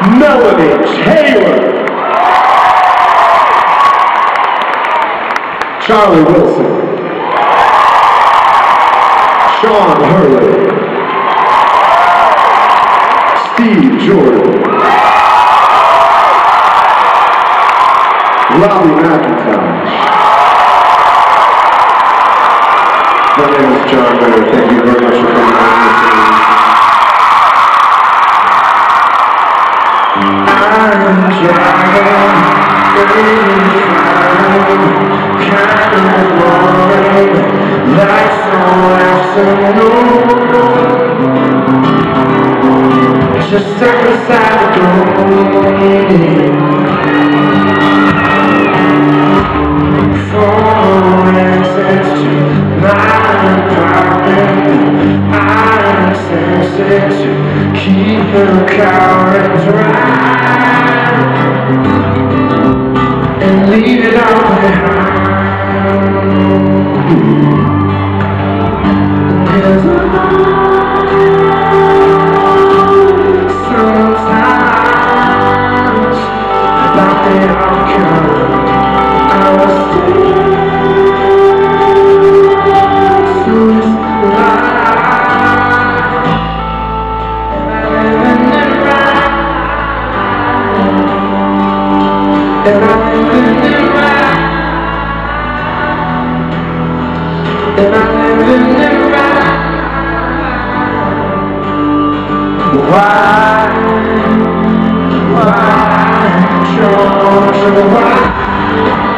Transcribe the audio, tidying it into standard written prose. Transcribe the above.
Melanie Taylor. Charlie Wilson. Sean Hurley. Steve Jordan. Robbie McIntosh. My name is John Miller. Thank you very much for coming on. I'm driving, kind of boring, like so afternoon. Just step aside the door. For access to my apartment, I'm sensitive to keep the car and drive and leave it all behind. 'Cause sometimes about the outcome I was and I'm living it right, and I'm living it right. Why, Georgia, why?